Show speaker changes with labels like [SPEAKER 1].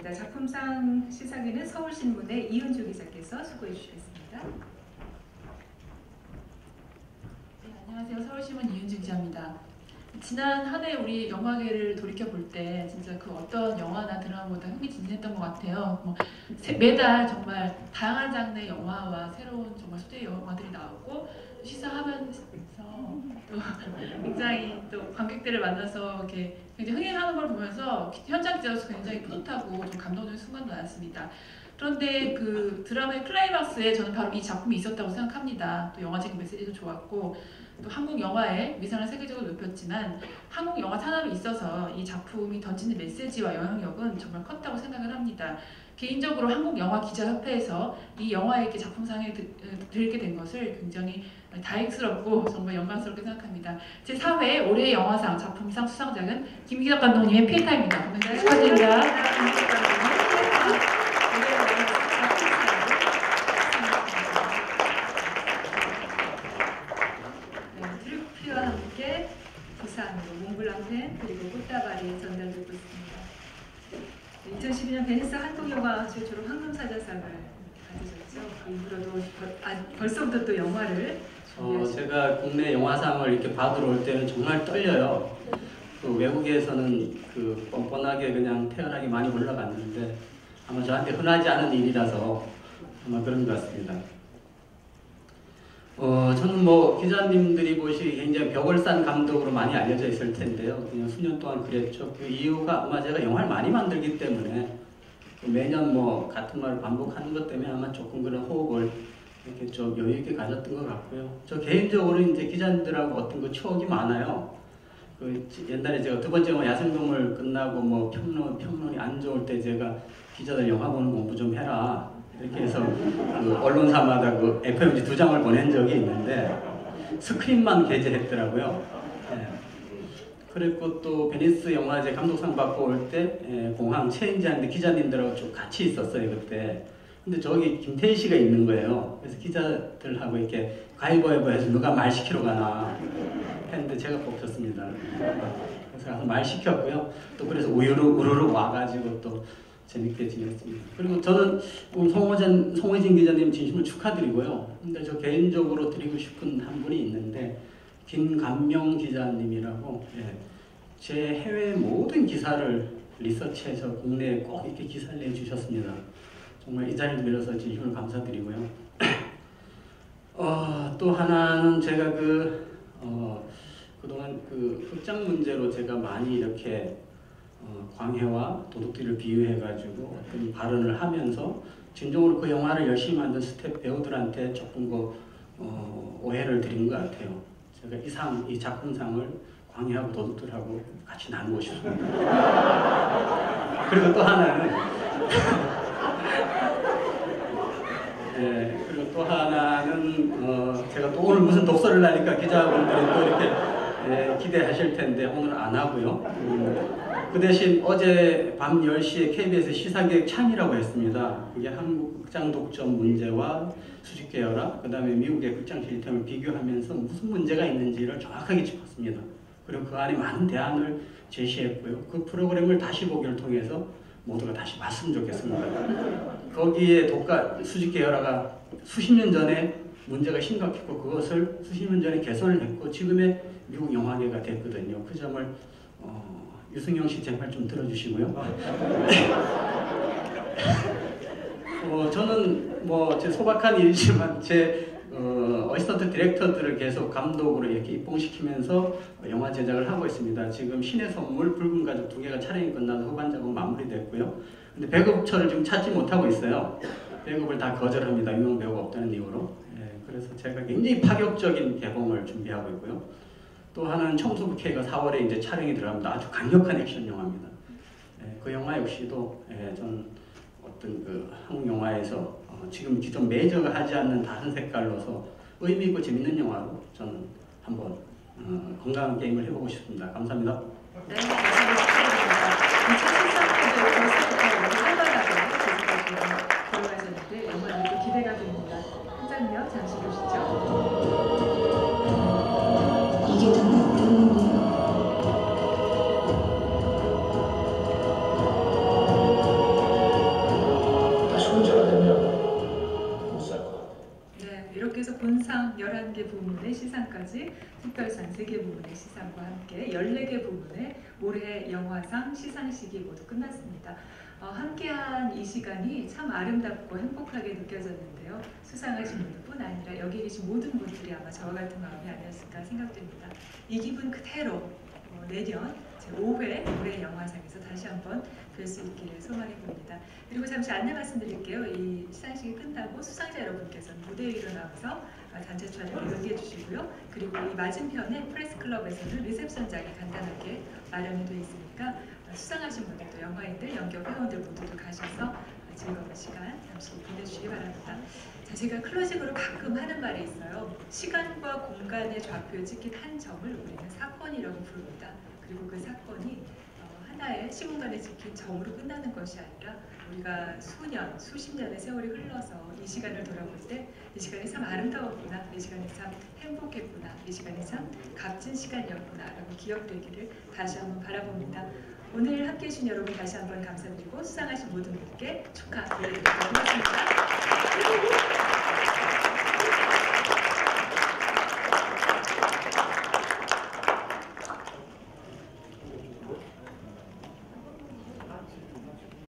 [SPEAKER 1] 있습니다. 작품상 시상에는 서울신문의 이은주 기자께서 수고해 주시겠습니다.
[SPEAKER 2] 네, 안녕하세요. 서울신문 이은주 기자입니다. 지난 한 해 우리 영화계를 돌이켜 볼 때 진짜 그 어떤 영화나 드라마보다 흥미진진했던 것 같아요. 매달 정말 다양한 장르의 영화와 새로운 정말 소재 영화들이 나오고 시사하면서 또 굉장히 또 관객들을 만나서 이렇게 굉장히 흥행하는 걸 보면서 현장 기자로서 굉장히 뿌듯하고 좀 감동적인 순간도 많았습니다. 그런데 그 드라마의 클라이막스에 저는 바로 이 작품이 있었다고 생각합니다. 또 영화적인 메시지도 좋았고 또 한국 영화의 위상을 세계적으로 높였지만 한국 영화 산업에 있어서 이 작품이 던지는 메시지와 영향력은 정말 컸다고 생각을 합니다. 개인적으로 한국영화기자협회에서 이 영화에게 작품상에 드리게 된 것을 굉장히 다행스럽고 정말 영광스럽게 생각합니다. 제4회 올해의 영화상 작품상 수상작은 김기덕 감독님의 피에타입니다. 축하드립니다.
[SPEAKER 1] 트로피와 함께 부산으로 몽블랑펜 그리고 꽃다발이 전달되고 있습니다. 2012년 베니스 한국영화 최초로 황금사자상을 받으셨죠. 그 이후로도 벌써부터 또 영화를
[SPEAKER 3] 제가 국내 영화상을 이렇게 받으러 올 때는 정말 떨려요. 그 외국에서는 그 뻔뻔하게 그냥 태연하게 많이 올라갔는데 아마 저한테 흔하지 않은 일이라서 아마 그런 것 같습니다. 저는 뭐 기자님들이 보시기 굉장히 벽을 싼 감독으로 많이 알려져 있을 텐데요. 그냥 수년 동안 그랬죠. 그 이유가 아마 제가 영화를 많이 만들기 때문에 매년 뭐 같은 말을 반복하는 것 때문에 아마 조금 그런 호흡을 이렇게 좀 여유 있게 가졌던 것 같고요. 저 개인적으로 이제 기자님들하고 어떤 그 추억이 많아요. 그 옛날에 제가 두 번째 영화 야생동물 끝나고 뭐 평론이 안 좋을 때 제가 기자들 영화 보는 공부 좀 해라. 이렇게 해서 그 언론사마다 그 FMG 2장을 보낸 적이 있는데 스크린만 게재했더라고요. 예. 그리고 또 베니스 영화제 감독상 받고 올 때 공항 체인지하는데 기자님들하고 좀 같이 있었어요 그때. 근데 저기 김태희 씨가 있는 거예요. 그래서 기자들하고 이렇게 가위바위보해서 누가 말 시키러 가나 했는데 제가 뽑혔습니다. 그래서 가서 말 시켰고요. 또 그래서 우르르 와가지고 또 재밌게 지냈습니다. 그리고 저는 송호진 기자님 진심으로 축하드리고요. 근데 저 개인적으로 드리고 싶은 한 분이 있는데 김감명 기자님이라고 제 해외 모든 기사를 리서치해서 국내에 꼭 이렇게 기사를 내주셨습니다. 정말 이 자리를 빌어서 진심으로 감사드리고요. 또 하나는 제가 그동안 그 흑장 문제로 제가 많이 이렇게 광해와 도둑들을 비유해가지고 어떤 발언을 하면서 진정으로 그 영화를 열심히 만든 스태프 배우들한테 조금 오해를 드린 것 같아요. 제가 이 작품상을 광해하고 도둑들하고 같이 나누고 싶습니다. 그리고 또 하나는 그리고 또 하나는 제가 또 오늘 무슨 독서를 나니까 기자분들이 또 이렇게 기대하실 텐데 오늘 안 하고요. 그 대신 어제 밤 10시에 KBS 시사계획 참이라고 했습니다. 그게 한국 극장 독점 문제와 수직계열화, 그 다음에 미국의 극장 시스템을 비교하면서 무슨 문제가 있는지를 정확하게 짚었습니다. 그리고 그 안에 많은 대안을 제시했고요. 그 프로그램을 다시 보기를 통해서 모두가 다시 봤으면 좋겠습니다. 거기에 수직계열화가 수십 년 전에 문제가 심각했고 그것을 수십 년 전에 개선을 했고 지금의 미국 영화계가 됐거든요. 그 점을 유승용 씨 제발 좀 들어주시고요. 저는 뭐 제 소박한 일이지만 제 어시스턴트 디렉터들을 계속 감독으로 이렇게 입봉시키면서 영화 제작을 하고 있습니다. 지금 신의 선물, 붉은 가죽 2개가 촬영이 끝나서 후반 작업 마무리됐고요. 근데 배급처를 지금 찾지 못하고 있어요. 배급을 다 거절합니다. 유명 배우가 없다는 이유로. 그래서 제가 굉장히 파격적인 개봉을 준비하고 있고요. 또 하나는 청소부 K가 4월에 이제 촬영이 들어갑니다. 아주 강력한 액션 영화입니다. 그 영화 역시도 저는 어떤 그 한국 영화에서 지금 기존 메이저가 하지 않는 다른 색깔로서 의미 있고 재밌는 영화로 저는 한번 건강한 게임을 해보고 싶습니다. 감사합니다.
[SPEAKER 1] 네, 감사합니다. 2013년도 벌써부터 활발하게 돌아가셨는데 영화는 또 기대가 됩니다. 한 장면 잠시 보시죠.
[SPEAKER 4] 이게 다 나 때문이야.
[SPEAKER 1] 본상 11개 부문의 시상까지 특별상 3개 부문의 시상과 함께 14개 부문의 올해 영화상 시상식이 모두 끝났습니다. 함께한 이 시간이 참 아름답고 행복하게 느껴졌는데요. 수상하신 분들뿐 아니라 여기 계신 모든 분들이 아마 저와 같은 마음이 아니었을까 생각됩니다. 이 기분 그대로 내년 제5회 올해 영화상에서 다시 한번 뵐 수 있기를 소망해 봅니다. 그리고 잠시 안내 말씀드릴게요. 이 시상식이 끝나고 수상자 여러분께서는 무대 위로 나와서 단체 촬영을 연기해 주시고요. 그리고 이 맞은편에 프레스클럽에서는 리셉션장이 간단하게 마련이 되어 있으니까 수상하신 분들도 영화인들, 연기업 회원들 모두도 가셔서 즐거운 시간 잠시 보내주시기 바랍니다. 자, 제가 클로징으로 가끔 하는 말이 있어요. 시간과 공간의 좌표에 찍힌 한 점을 우리는 사건이라고 부릅니다. 그리고 그 사건이 하나의 시공간에 찍힌 점으로 끝나는 것이 아니라 우리가 수년, 수십 년의 세월이 흘러서 이 시간을 돌아볼 때 이 시간이 참 아름다웠구나, 이 시간이 참 행복했구나, 이 시간이 참 값진 시간이었구나 라고 기억되기를 다시 한번 바라봅니다. 오늘 함께해 주신 여러분 다시 한번 감사드리고 수상하신 모든 분들께 축하드리도록 하겠습니다.